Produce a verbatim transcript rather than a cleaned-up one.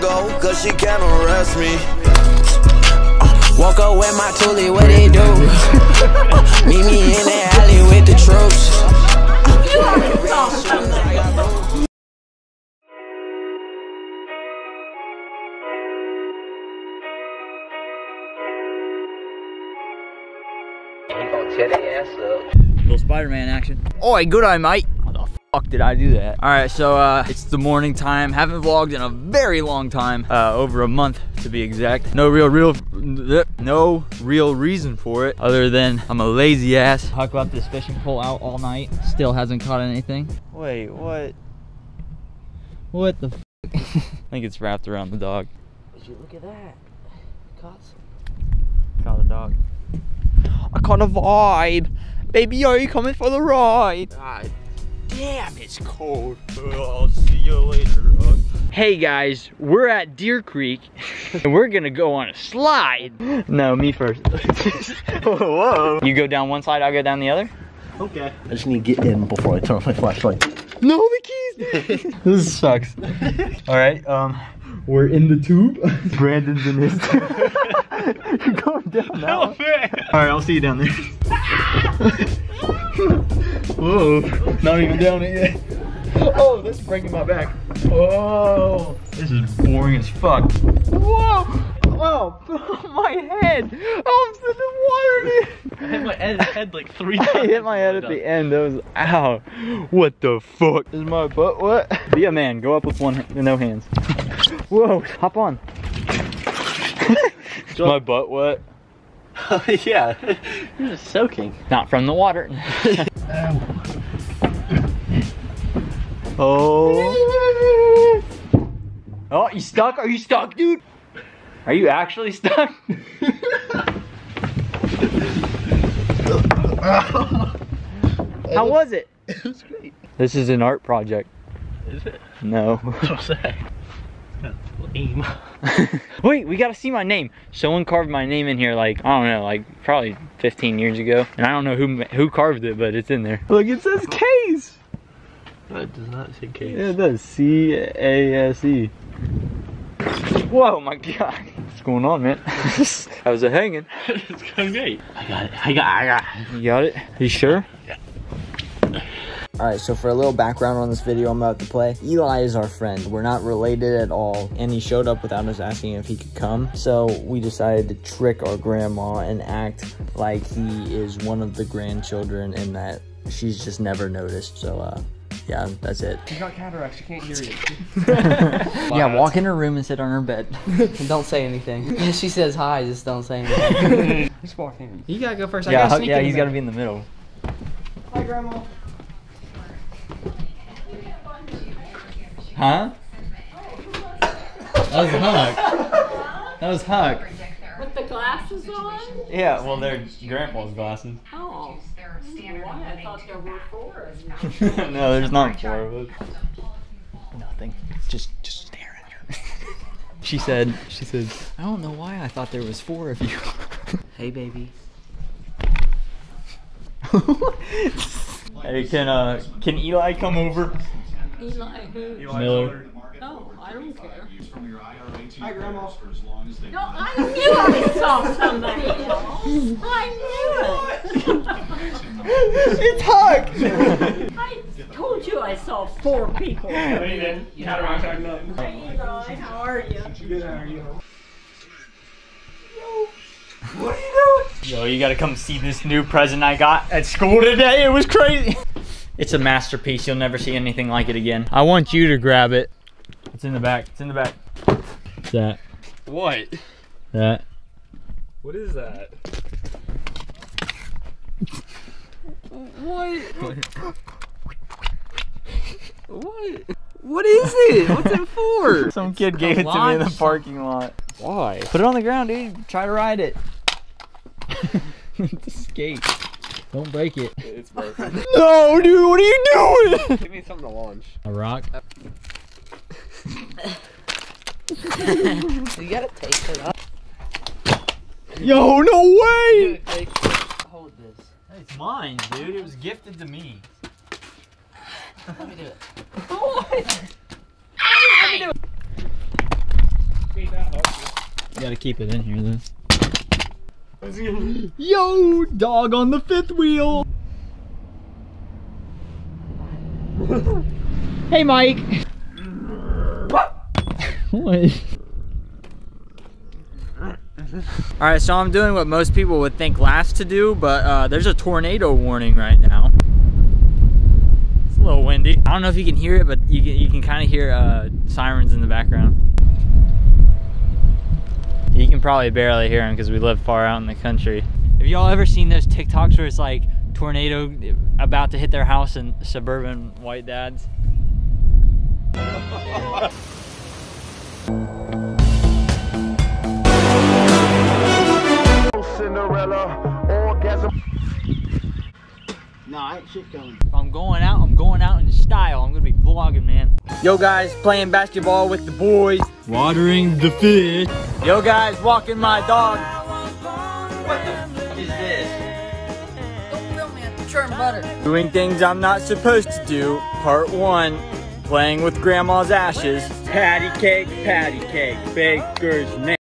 go, cause she can't arrest me. Woke up with my toolie, what they do? Meet me in the alley with the troops. Tear their ass up. Little Spider-Man action. Oi, good eye, mate. How the fuck did I do that? All right, so uh, it's the morning time. Haven't vlogged in a very long time, uh, over a month to be exact. No real, real, no real reason for it other than I'm a lazy ass. Huck left this fishing pole out all night. Still hasn't caught anything. Wait, what? What the? F I think it's wrapped around the dog. Would you look at that? Caught some. Caught the dog. I caught a vibe. Baby, are you coming for the ride? God damn, it's cold. I'll see you later. Hey guys, we're at Deer Creek and we're gonna go on a slide. No, me first. Whoa. You go down one side, I'll go down the other? Okay. I just need to get in before I turn on my flashlight. No, the keys. This sucks. All right, um, we're in the tube. Brandon's in his tube. You're going down now. All right, I'll see you down there. Whoa, not even down it yet. Oh, this is breaking my back. Whoa, this is boring as fuck. Whoa, oh, my head. Oh, I'm in the water, dude. I hit my head, head like three times. I hit my head at the end. That was, ow. What the fuck? Is my butt what? Be a man, go up with one, no hands. Whoa, hop on. Is my butt wet? Oh, yeah, you're just soaking. Not from the water. Oh. Oh, you stuck? Are you stuck, dude? Are you actually stuck? How was it? It was great. This is an art project. Is it? No. What's that? That's lame. Wait, we gotta see my name. Someone carved my name in here like, I don't know, like probably fifteen years ago. And I don't know who who carved it, but it's in there. Look, it says Case. That does not say Case. Yeah, it does. C A S E. Whoa, my God. What's going on, man? How's it hanging? It's going great. I got it. I got it. I got it. You got it? You sure? Yeah. Alright, so for a little background on this video I'm about to play, Eli is our friend. We're not related at all, and he showed up without us asking if he could come. So we decided to trick our grandma and act like he is one of the grandchildren and that she's just never noticed. So, uh, yeah, that's it. She's got cataracts, she can't hear you. Yeah, walk in her room and sit on her bed. Don't say anything. If she says hi, just don't say anything. Just walk in. You gotta go first. I Yeah, gotta sneak yeah, in he's there. gotta be in the middle. Hi, Grandma. Huh? That was Huck. That was Huck. With the glasses on? Yeah, well, they're grandpa's glasses. Oh. Why? I thought there were four of them. No, there's not four of us. Nothing. Just, just stare at her. She said, she said, I don't know why I thought there was four of you. Hey, baby. Hey, can uh, can Eli come over? Eli who? Miller. No, I don't care. Hi, Grandma. No, I knew I saw somebody else. I knew it. It's Huck! I told you I saw four people. Hey, then. Cataracts acting up. Hey, Eli, how are you? Good, how are you? What are you doing? Yo, you gotta come see this new present I got at school today. It was crazy. It's a masterpiece. You'll never see anything like it again. I want you to grab it. It's in the back. It's in the back. What's that? What? That. What is that? What? What? What is it? What's it for? Some kid gave it to me in the parking lot. Why? Put it on the ground, dude. Try to ride it. It's a skate. Don't break it. It's broken. No, dude, what are you doing? Give me something to launch. A rock? You gotta take it up. Yo, no way! Dude, take, hold this. It's mine, dude. It was gifted to me. Let me do it. What? gotta keep it in here then. Yo, dog on the fifth wheel. Hey, Mike. What? All right, so I'm doing what most people would think laughs to do, but uh, there's a tornado warning right now. It's a little windy. I don't know if you can hear it, but you can, you can kind of hear uh, sirens in the background. You can probably barely hear them because we live far out in the country. Have y'all ever seen those TikToks where it's like tornado about to hit their house and suburban white dads? Cinderella, orgasm. No, I ain't shit going. If I'm going out, I'm going out in style. I'm gonna be vlogging, man. Yo guys, playing basketball with the boys. Watering the fish. Yo guys, walking my dog. What the f is this? Don't film me, I'm churn butter. Doing things I'm not supposed to do. Part one, playing with grandma's ashes. Patty cake, patty cake, baker's man.